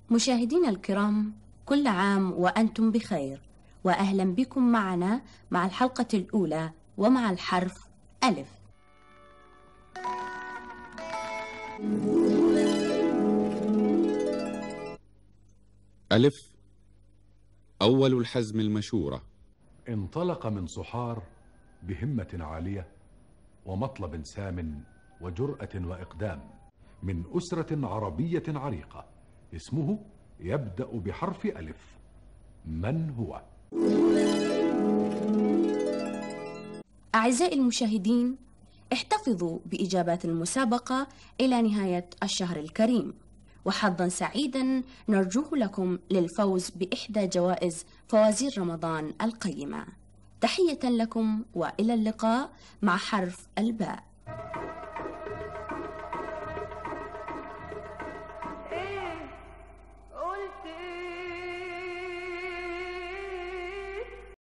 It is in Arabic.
مشاهدينا الكرام، كل عام وأنتم بخير، وأهلا بكم معنا مع الحلقة الأولى ومع الحرف ألف. ألف، أول الحزم المشورة. انطلق من صحار بهمة عالية ومطلب سام وجرأة وإقدام من أسرة عربية عريقة، اسمه يبدأ بحرف ألف. من هو؟ أعزائي المشاهدين، احتفظوا بإجابات المسابقة إلى نهاية الشهر الكريم، وحظا سعيدا نرجوه لكم للفوز بإحدى جوائز فوازير رمضان القيمة. تحية لكم وإلى اللقاء مع حرف الباء.